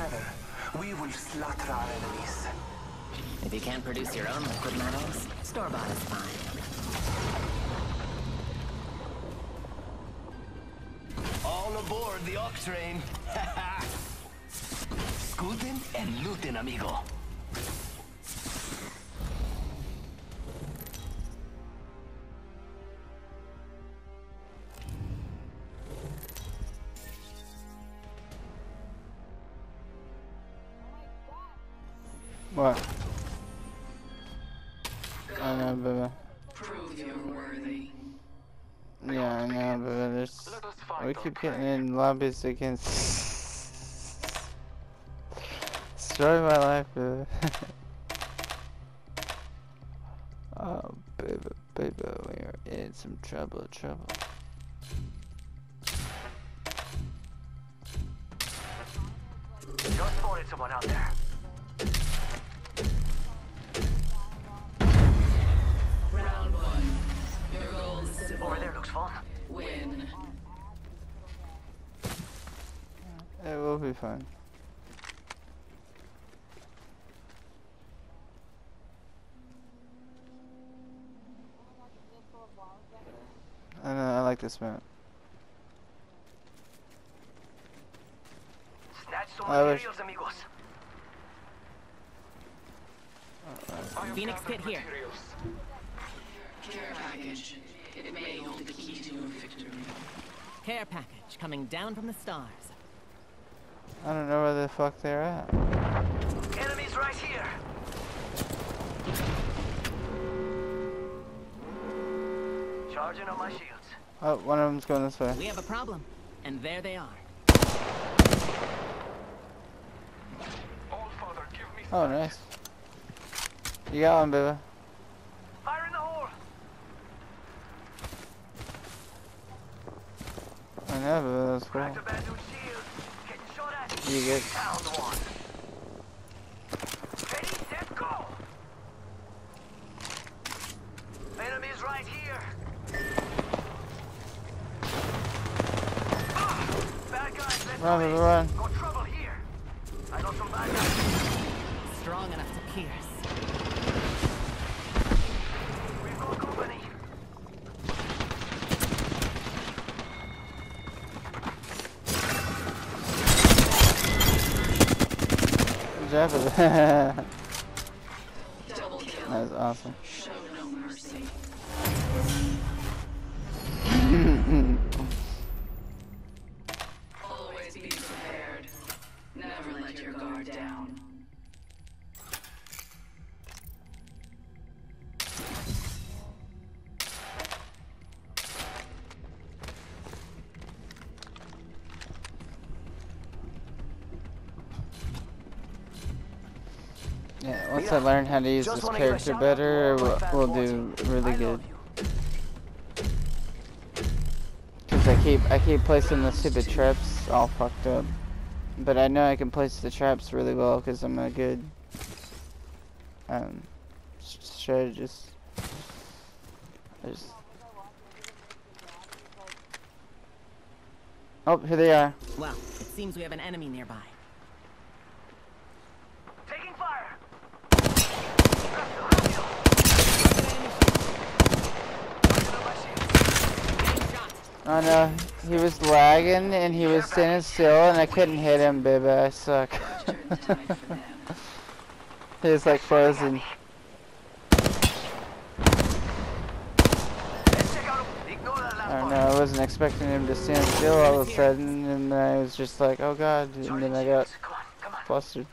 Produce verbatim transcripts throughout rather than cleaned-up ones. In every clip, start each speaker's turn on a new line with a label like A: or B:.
A: Together, we will slaughter our enemies.
B: If you can't produce your own liquid metals, store-bought is fine.
A: All aboard the Ox train. Scootin' and lootin', amigo.
C: What? I know, baby.
D: Prove you're worthy.
C: Yeah, I know, but there's... We keep getting in lobbies against... Destroy my life, baby. Oh, baby, baby, we are in some trouble, trouble.
A: Just spotted someone out there.
D: Round one. Your goal is simple.
A: Over there looks fun.
D: Win.
C: It will be fun. I know, I like this map.
A: Snatch some
C: I wish-
A: materials, amigos.
B: Phoenix Pit here.
D: Care package. It may hold the key to your victory.
B: Care package coming down from the stars.
C: I don't know where the fuck they're at.
A: Enemies right here. Charging on my shields.
C: Oh, one of them's going this way.
B: We have a problem, and there they are.
C: Oh, nice. You got one, baby.
A: Fire in the hole.
C: I know, but that's
A: Cracked
C: cool.
A: a bad dude's shield. Getting shot at.
C: You get...
A: Downed one. Ready, set, go. Enemies right here. Ah, bad guys, let's
C: Run,
A: go
C: baby,
A: in.
C: run.
A: Got trouble here. I got some bad guys.
B: Strong enough to pierce.
A: We've got company.
C: Good job, baby.
D: Double kill.
C: That was awesome.
D: Show no mercy. Always be prepared. Never let your guard down.
C: Yeah, once I learn how to use
A: Just
C: this
A: wanna give a
C: character
A: shout out
C: better,
A: to all my
C: we'll,
A: fans
C: we'll
A: watching.
C: do really
A: I
C: good.
A: love you.
C: Cause I keep I keep placing the stupid traps all fucked up, but I know I can place the traps really well because I'm a good um strategist. I just... Oh, here they are.
B: Well, it seems we have an enemy nearby.
A: Taking fire.
C: Oh no, he was lagging and he was standing still and I couldn't hit him, baby. I suck. He was like frozen. I don't know, I wasn't expecting him to stand still all of a sudden, and I was just like, oh god, and then I got flustered.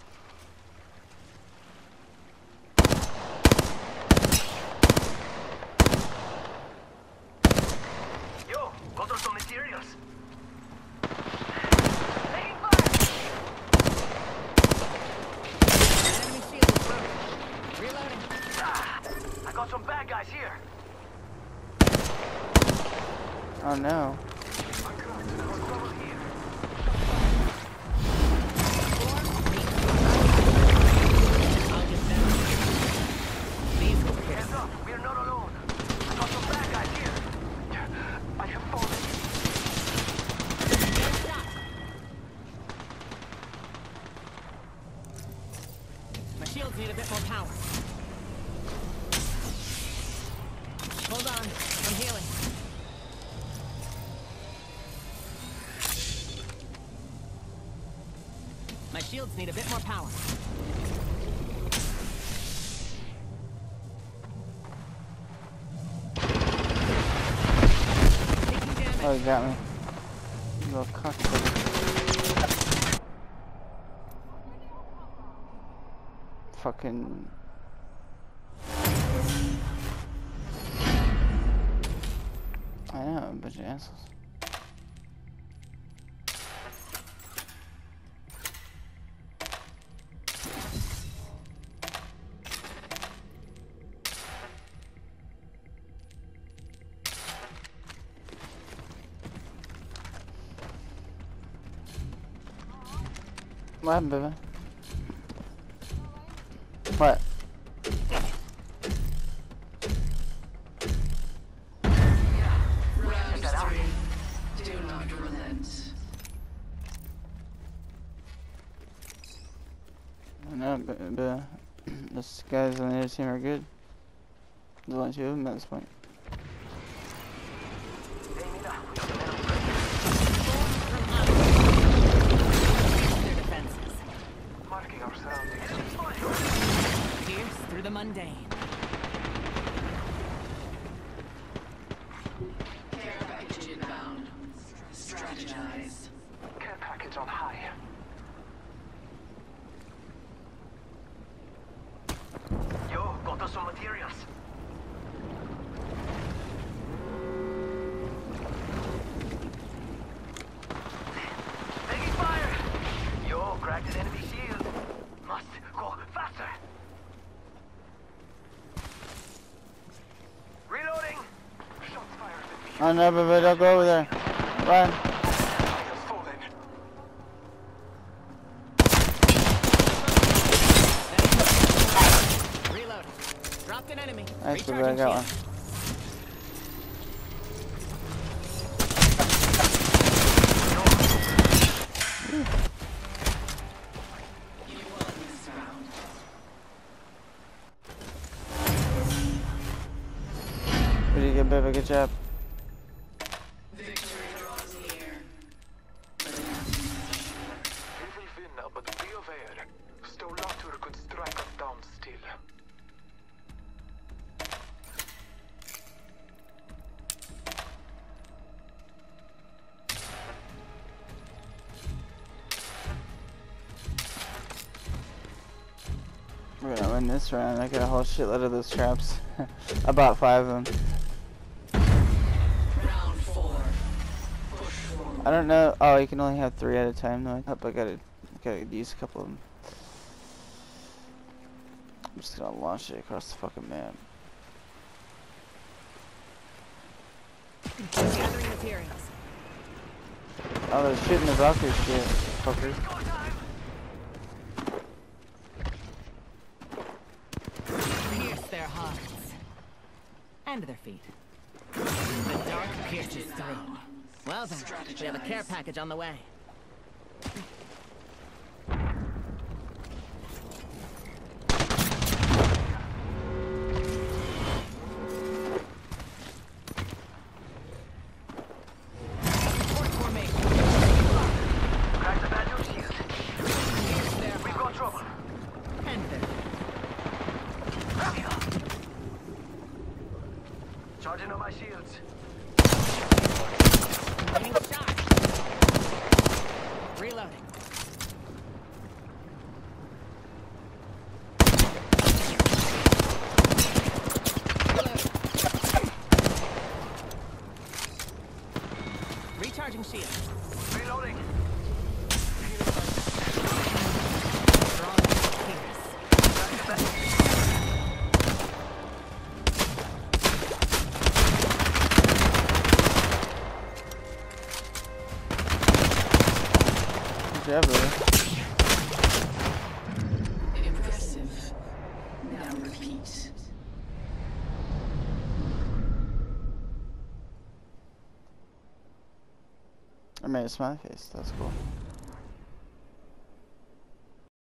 A: Yo, got some materials. Taking fire.
B: Enemy shield is broken. Reloading.
A: Ah, I got some bad guys here.
C: Oh no.
A: Hands up, we are not alone. I got some bad guys here. I have fallen.
B: need a bit more power. Hold on, I'm healing. My shields need a bit more power. Taking damage.
C: Oh, you got me. You little cocksucker. Fucking. I know, a bunch of assholes. What happened, baby? What?
D: Round three. Do not relent.
C: I know, but, but those guys on the other team are good. There's only two of them at this point.
B: Their defenses.
A: Marking our surroundings.
B: Pierce through the mundane.
D: Care package inbound. Strategize.
A: Care package on high. Yo, got us some materials. Taking fire! Yo, cracked an enemy shield. Must go faster. Reloading. Shots fired at me.
C: Oh no, baby, don't go over there. Run.
A: I have fallen.
B: Reload. Dropped an enemy.
C: Nice, baby, I
B: Recharging
C: got one.
B: shield.
D: You won this round.
C: Pretty good, baby, good job.
D: Victory draws near. But
A: We will win now, but be aware. Stolatur could strike us down still.
C: We're gonna win this round. I got a whole shitload of those traps. I bought five of them.
D: round four. Push forward.
C: I don't know. Oh, you can only have three at a time though. I hope I gotta, gotta use a couple of them. I'm just gonna launch it across the fucking map.
B: Gathering materials.
C: Oh, they're shooting the Valkyrie shit, fuckers.
B: Pierce their hearts. And their feet. The dark pierces through. Well then, we have a care package on the way. Support formation.
A: Crack the badge shield.
B: Pierce their
A: We've got
B: hearts.
A: trouble.
B: And their feet.
A: Charging on my shields.
B: Getting shot. Reloading. Reloading. Recharging shield.
A: Reloading.
B: Strong pierce.
C: Good job, brother.
D: Impressive. Now repeat.
C: I made a smiley face. That's cool.